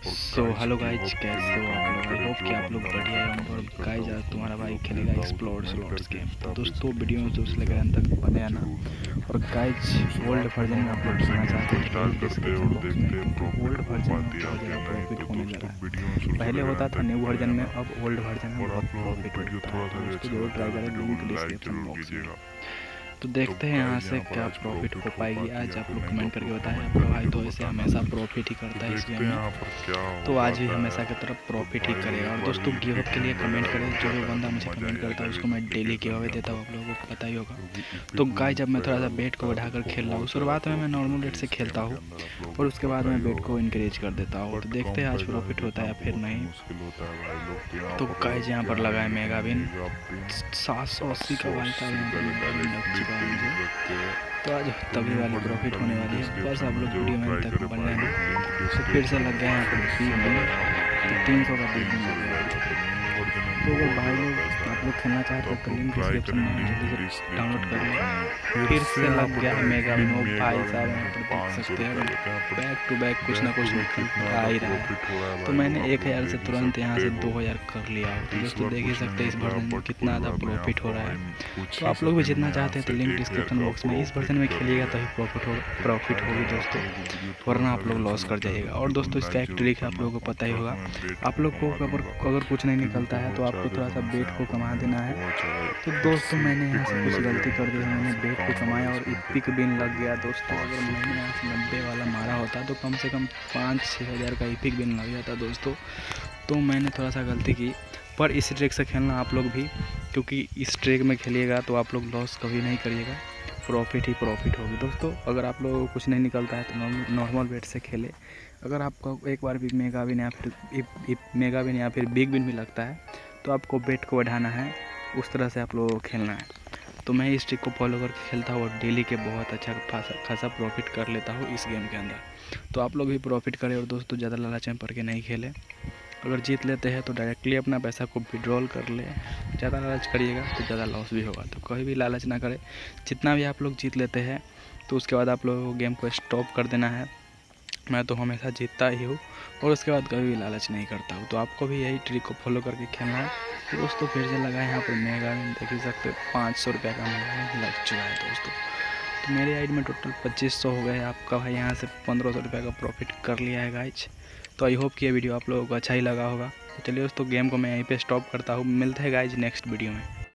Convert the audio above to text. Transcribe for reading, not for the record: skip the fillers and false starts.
So hello guys, कैसे हो आप लोग? आई होप कि आप लोग बढ़िया होंगे। और गाइज आज तुम्हारा भाई खेलेगा एक्सप्लोर स्लॉट्स गेम। तो दोस्तों वीडियो में से लेकर अंत तक बने आना। और गाइज ओल्ड वर्जन में आप लोग खेलना चाहते हैं तो लिंक डिस्क्रिप्शन बॉक्स में, क्योंकि ओल्ड वर्जन में बहुत ज़्यादा प्रॉफिट होने लगा है। पहले होता था न्यू वर्जन में, अब ओल्ड वर्जन में बहुत प्रॉफिट होता है। तो उसको जरूर ट्राई करें, लिंक डिस्क्रिप्शन बॉक्स में। तो देखते हैं यहाँ से क्या प्रॉफिट हो पाएगी आज। आप लोग कमेंट करके बताएं। आपका भाई तो ऐसे हमेशा प्रॉफिट ही करता है इस गेम में, तो आज भी हमेशा की तरफ प्रॉफिट ही करेगा। और दोस्तों गिव अप के लिए कमेंट करें। जो जो बंदा मुझे कमेंट करता है उसको मैं डेली गिव अवे देता हूँ, आप लोगों को पता ही होगा। तो गाय जब मैं थोड़ा सा बेट को बढ़ाकर खेल रहा हूँ, शुरुआत में मैं नॉर्मल रेट से खेलता हूँ और उसके बाद मैं बेट को इंकरेज कर देता हूँ। तो देखते हैं आज प्रॉफिट होता है या फिर नहीं। तो गाइज यहाँ पर लगा है मेगा विन 780 का भाई साहब, यहाँ पर मेगा विन लग चुका है मुझे। तो आज तभी वाली प्रॉफिट होने वाली है। बस आप लोग वीडियो में तक बन रहना। तो फिर से लग गया है यहाँ पर बिग विन, तो 300 का बिग विन लग गया। तो अगर भाई लोग आप लोग खेलना चाहते हैं तो लिंक डिस्क्रिप्शन में जल्दी से डाउनलोड कर लें। फिर से लग गया है मेगा विन। ओ भाई साहब यहाँ पर देख सकते हैं बैक टू बैक कुछ ना कुछ निकल आ ही रहा है। तो मैंने 1000 से तुरंत यहाँ से 2000 कर लिया। तो दोस्तों देख ही सकते हैं इस वर्जन में कितना ज़्यादा प्रॉफिट हो रहा है। तो आप लोग भी जितना चाहते हैं तो लिंक डिस्क्रिप्शन बॉक्स में, इस वर्जन में खेलिएगा तभी प्रॉफिट होगी दोस्तों, वरना आप लोग लॉस कर जाइएगा। और दोस्तों इसका एक ट्रिक है, आप लोगों को पता ही होगा। आप लोग को अगर कुछ नहीं निकलता है तो आपको थोड़ा सा बेट को कमा देना है। तो दोस्तों मैंने यहाँ से कुछ गलती कर दी है, मैंने बेट को कमाया और इपिक बिन लग गया। दोस्तों अगर मैंने यहाँ से 90 वाला मारा होता तो कम से कम 5-6 हज़ार का इपिक बिन लग जाता दोस्तों। तो मैंने थोड़ा सा गलती की। पर इस ट्रिक से खेलना आप लोग भी, क्योंकि इस ट्रिक में खेलिएगा तो आप लोग लॉस कभी नहीं करिएगा, प्रॉफिट ही प्रॉफिट होगी। दोस्तों अगर आप लोगों को कुछ नहीं निकलता है तो नॉर्मल बेट से खेले। अगर आपको एक बार भी मेगा विन या फिर बिग विन भी लगता है तो आपको बेट को बढ़ाना है, उस तरह से आप लोगों को खेलना है। तो मैं इस ट्रिक को फॉलो करके खेलता हूँ और डेली के बहुत अच्छा खासा प्रॉफिट कर लेता हूँ इस गेम के अंदर। तो आप लोग भी प्रॉफिट करें। और दोस्तों ज़्यादा लालच में पड़ के नहीं खेलें। अगर जीत लेते हैं तो डायरेक्टली अपना पैसा को विड्रॉल कर ले। ज़्यादा लालच करिएगा तो ज़्यादा लॉस भी होगा। तो कभी भी लालच ना करें। जितना भी आप लोग जीत लेते हैं तो उसके बाद आप लोगों को गेम को स्टॉप कर देना है। मैं तो हमेशा जीतता ही हूँ और उसके बाद कभी भी लालच नहीं करता हूँ। तो आपको भी यही ट्रिक को फॉलो करके खेलना है। तो दोस्तों फिर से लगा है यहाँ पर मेगा विन, देख ही सकते 500 रुपये का मेगा विन लग चुका है दोस्तों। तो मेरे आइड में टोटल 2500 हो गए। आपका भाई यहाँ से 1500 रुपये का प्रॉफिट कर लिया है गाइज। तो आई होप कि ये वीडियो आप लोगों को अच्छा ही लगा होगा। तो चलिए दोस्तों गेम को मैं यहीं पे स्टॉप करता हूँ। मिलते हैं गाइज नेक्स्ट वीडियो में।